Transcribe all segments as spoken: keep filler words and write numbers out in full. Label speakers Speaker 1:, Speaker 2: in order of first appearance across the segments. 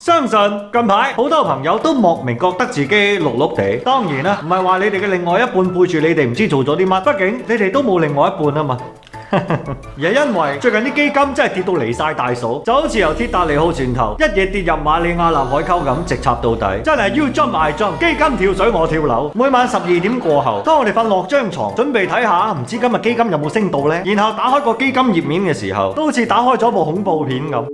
Speaker 1: 相信近排好多朋友都莫名覺得自己碌碌地，當然啦，唔係話你哋嘅另外一半背住你哋唔知做咗啲乜，畢竟你哋都冇另外一半啊嘛。而係因為最近啲基金真係跌到離晒大數，就好似由鐵達尼號船頭一夜跌入馬里亞納海溝咁，直插到底，真係 you jump I jump， 基金跳水我跳樓。每晚十二點過後，當我哋瞓落張床，準備睇下唔知今日基金有冇升到呢，然後打開個基金頁面嘅時候，都好似打開咗部恐怖片咁。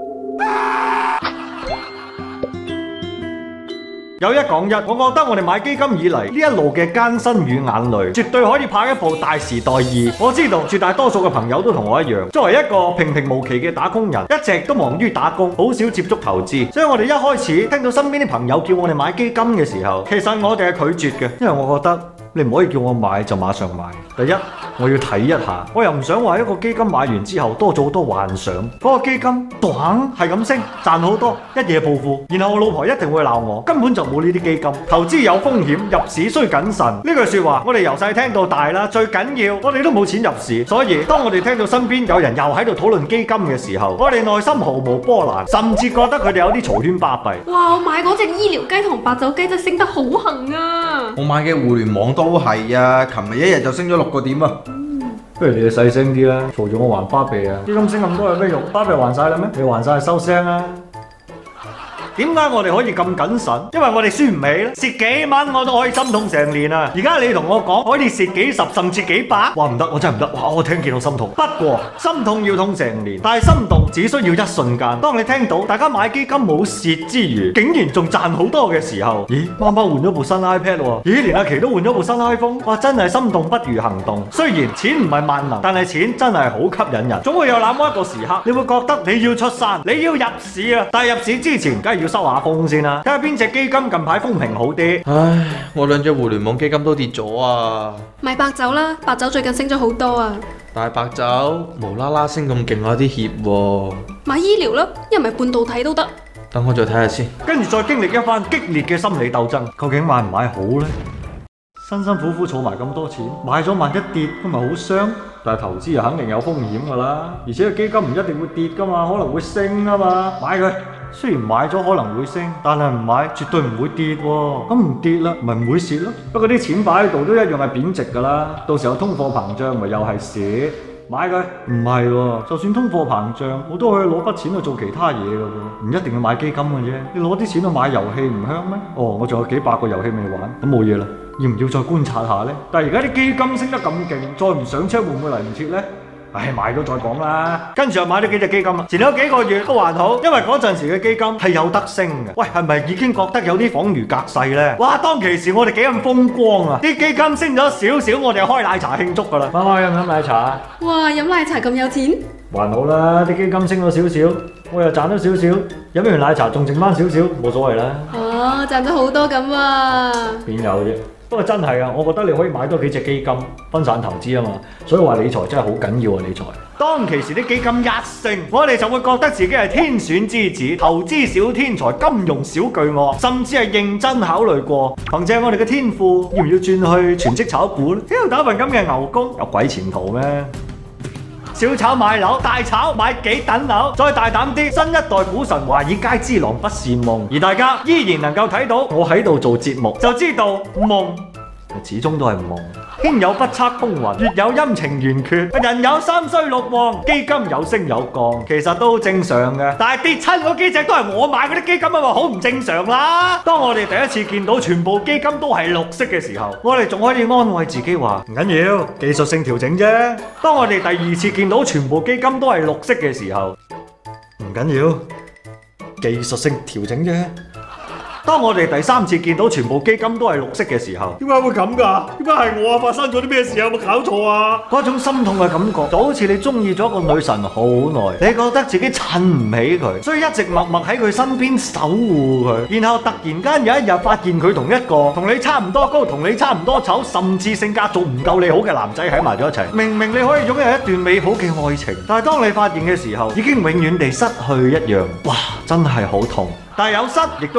Speaker 1: 有一講一，我覺得我哋買基金以嚟呢一路嘅艱辛與眼淚，絕對可以拍一部《大時代二》。我知道絕大多數嘅朋友都同我一樣，作為一個平平無奇嘅打工人，一直都忙於打工，好少接觸投資。所以我哋一開始聽到身邊啲朋友叫我哋買基金嘅時候，其實我哋係拒絕嘅，因為我覺得你唔可以叫我買就馬上買。第一，我要睇一下，我又唔想話一個基金買完之後多咗好多幻想，嗰個基金咚係咁升，賺好多，一夜暴富，然後我老婆一定會鬧我，根本就冇呢啲基金，投資有風險，入市需謹慎。呢句說話我哋由細聽到大啦，最緊要我哋都冇錢入市，所以當我哋聽到身邊有人又喺度討論基金嘅時候，我哋內心毫無波瀾，甚至覺得佢哋有啲嘈喧巴閉。
Speaker 2: 哇！我買嗰隻醫療雞同白酒雞真係升得好行啊！
Speaker 3: 我買嘅互聯網都係啊，琴日一日就升咗六個點啊！
Speaker 1: 不如你哋細聲啲啦，嘈住我還巴閉啊！基金升咁多有咩用？巴閉還晒啦咩？你還晒收聲啊！點解我哋可以咁謹慎？因為我哋輸唔起咧，蝕幾蚊我都可以心痛成年啊！而家你同我講可以蝕幾十甚至幾百，哇唔得，我真係唔得！哇，我聽見到心痛。不過心痛要痛成年，但係心動只需要一瞬間。當你聽到大家買基金冇蝕之餘，竟然仲賺好多嘅時候，咦？媽媽換咗部新 iPad 喎，咦？連阿琪都換咗部新 iPhone， 哇！真係心動不如行動。雖然錢唔係萬能，但係錢真係好吸引人。總會有那麼一個時刻，你會覺得你要出山，你要入市啊！但係入市之前，梗係要收下風先啦，睇下邊隻基金近排風評好啲。
Speaker 3: 唉，我兩隻互聯網基金都跌咗啊！
Speaker 2: 買白酒啦，白酒最近升咗好多啊！
Speaker 3: 大白酒無啦啦升咁勁啊，啲怯喎。
Speaker 2: 買醫療啦，一唔係半導體都得。
Speaker 3: 等我再睇下先，
Speaker 1: 跟住再經歷一番激烈嘅心理鬥爭，究竟買唔買好呢？辛辛苦苦儲埋咁多錢，買咗萬一跌，咁咪好傷。但係投資又肯定有風險㗎啦，而且個基金唔一定會跌㗎嘛，可能會升啊嘛，買佢。雖然買咗可能會升，但係唔買絕對唔會跌喎。咁唔跌啦，咪唔會蝕咯。不過啲錢擺喺度都一樣係貶值㗎啦，到時候通貨膨脹咪又係蝕。買佢唔係喎，就算通貨膨脹，我都可以攞筆錢去做其他嘢㗎喎，唔一定要買基金嘅啫。你攞啲錢去買遊戲唔香咩？哦，我仲有幾百個遊戲未玩，咁冇嘢啦。要唔要再觀察下呢？但係而家啲基金升得咁勁，再唔上車會唔會嚟唔切呢？唉，買咗再講啦。跟住又買咗幾隻基金啊，前咗幾個月都還好，因為嗰陣時嘅基金係有得升嘅。喂，係咪已經覺得有啲恍如隔世呢？哇，當其時我哋幾咁風光啊！啲基金升咗少少，我哋開奶茶慶祝噶啦。媽媽飲唔飲奶茶啊？
Speaker 2: 哇，飲奶茶咁有錢？
Speaker 1: 還好啦，啲基金升咗少少，我又賺咗少少，飲完奶茶仲剩翻少少，冇所謂啦。
Speaker 2: 哦，賺咗好多咁啊！
Speaker 1: 邊有啫？不過真係啊，我覺得你可以買多幾隻基金，分散投資啊嘛。所以話理財真係好緊要啊！理財當其時啲基金一升，我哋就會覺得自己係天選之子，投資小天才，金融小巨鱷，甚至係認真考慮過，憑借我哋嘅天賦，要唔要轉去全職炒股呢？屌打份咁嘅牛工，有鬼前途咩？小炒買樓，大炒買幾等樓，再大膽啲，新一代股神華爾街之狼不是夢，而大家依然能夠睇到我喺度做節目，就知道夢始終都係夢。天有不測風雲，月有陰晴圓缺，人有三衰六旺，基金有升有降，其實都正常嘅。但係跌親嗰幾隻都係我買嗰啲基金啊嘛，好唔正常啦。當我哋第一次見到全部基金都係綠色嘅時候，我哋仲可以安慰自己話唔緊要，技術性調整啫。當我哋第二次見到全部基金都係綠色嘅時候，唔緊要，技術性調整啫。當我哋第三次見到全部基金都係綠色嘅時候，點解會咁㗎？點解係我啊？發生咗啲咩事啊？有冇搞錯啊？嗰種心痛嘅感覺，就好似你中意咗個女神好耐，你覺得自己襯唔起佢，所以一直默默喺佢身邊守護佢，然後突然間有一日發現佢同一個同你差唔多高、同你差唔多醜，甚至性格仲唔夠你好嘅男仔喺埋咗一齊。明明你可以擁有一段美好嘅愛情，但係當你發現嘅時候，已經永遠地失去一樣。哇！真係好痛。但係有失亦都有得，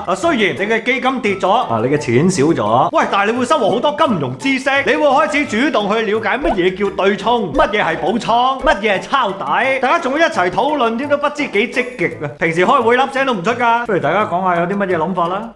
Speaker 1: 啊，雖然你嘅基金跌咗，啊，你嘅錢少咗，喂，但係你會收穫好多金融知識，你會開始主動去了解乜嘢叫對沖，乜嘢係補倉，乜嘢係抄底，大家仲會一齊討論添，都不知幾積極啊！平時開會粒聲都唔出㗎，不如大家講下有啲乜嘢諗法啦。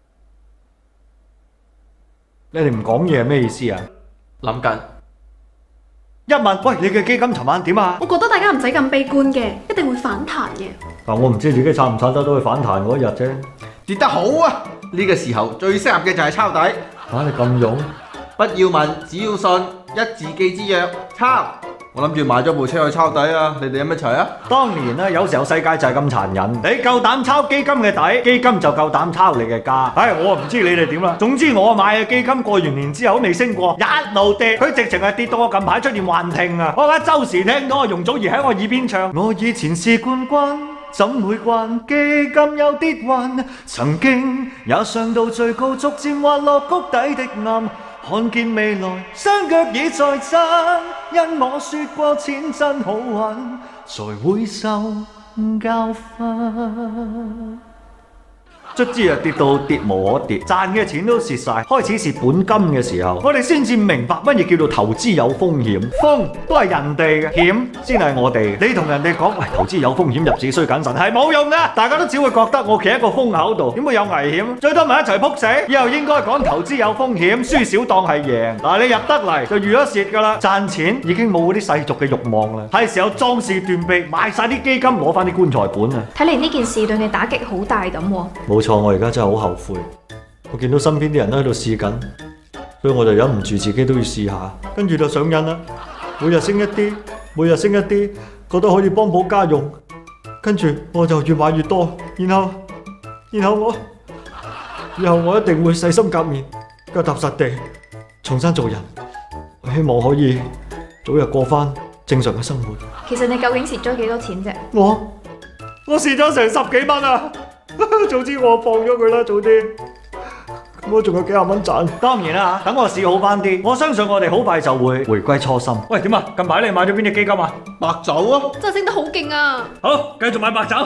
Speaker 1: 你哋唔講嘢係咩意思啊？
Speaker 3: 諗緊。
Speaker 1: 一問，喂，你嘅基金尋晚點啊？
Speaker 2: 我覺得大家唔使咁悲觀嘅，一定會反彈嘅。
Speaker 1: 但我唔知自己撐唔撐得到去反彈嗰一日啫。
Speaker 4: 跌得好啊！呢個時候最適合嘅就係抄底。
Speaker 1: 嚇你咁勇？
Speaker 4: 不要問，只要信，一字記之曰抄。我諗住買咗部車去抄底啊！你哋有咩齊啊？
Speaker 1: 當年咧，有時候世界就係咁殘忍，你夠膽抄基金嘅底，基金就夠膽抄你嘅家。唉，我唔知你哋點啦。總之我買嘅基金過完年之後都未升過，一路跌，佢直情係跌到我近排出現幻聽啊！我而家周時聽到容祖兒喺我耳邊唱：我以前是冠軍，怎會慣基金有跌運？曾經也上到最高，逐漸滑落谷底的暗。看見未來，雙腳已在震，因我說過錢真好揾，才會受教訓。卒之啊跌到跌無可跌，賺嘅錢都蝕晒，開始蝕本金嘅時候，我哋先至明白乜嘢叫做投資有風險，風都係人哋嘅，險先係我哋。你同人哋講，喂，投資有風險，入市需謹慎，係冇用㗎，大家都只會覺得我企喺個風口度，點會有危險？最多咪一齊撲死。以後應該講投資有風險，輸少當係贏。嗱，你入得嚟就預咗蝕㗎啦，賺錢已經冇嗰啲世俗嘅慾望啦，係時候壯士斷臂，賣晒啲基金，攞翻啲棺材本啊！
Speaker 2: 睇嚟呢件事對你打擊好大咁喎。
Speaker 1: 冇錯，我而家真係好後悔。我見到身邊啲人都喺度試緊，所以我就忍唔住自己都要試下，跟住就上癮啦。每日升一啲，每日升一啲，覺得可以幫補家用，跟住我就越買越多，然後，然後我，以後我一定會洗心革面，腳踏實地，重新做人。我希望可以早日過翻正常嘅生活。
Speaker 2: 其實你究竟蝕咗幾多錢啫？
Speaker 1: 我我蝕咗成十幾蚊啊！早知我放咗佢啦，早啲。咁我仲有幾廿蚊賺。當然啦，等我市好翻啲，我相信我哋好快就會回歸初心。喂，點啊？近排你買咗邊隻基金啊？
Speaker 4: 白酒啊！
Speaker 2: 真係升得好勁啊！
Speaker 1: 好，繼續買白酒。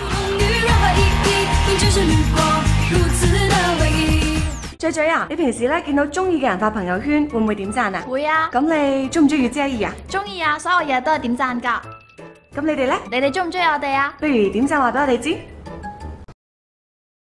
Speaker 5: 嘴嘴啊，你平時咧見到中意嘅人發朋友圈，會唔會點讚啊？
Speaker 6: 會啊。
Speaker 5: 咁你中唔中意 Jerry 啊？
Speaker 6: 中意啊，所有嘢都係點讚㗎。
Speaker 5: 咁你哋咧？
Speaker 6: 你哋中唔中意我哋啊？
Speaker 5: 不如點讚話俾我哋知。